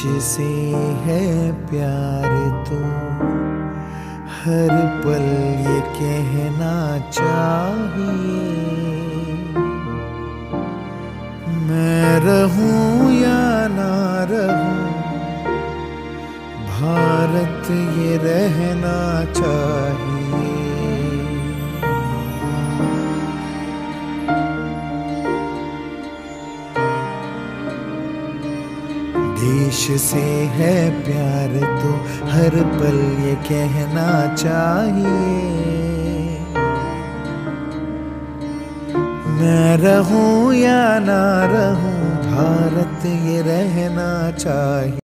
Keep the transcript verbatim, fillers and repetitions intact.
से है प्यार तो हर पल ये कहना चाहिए, मैं रहूं या ना रहूं भारत ये रहना चाहिए। देश से है प्यार तो हर पल ये कहना चाहिए, मैं रहूं या ना रहूं भारत ये रहना चाहिए।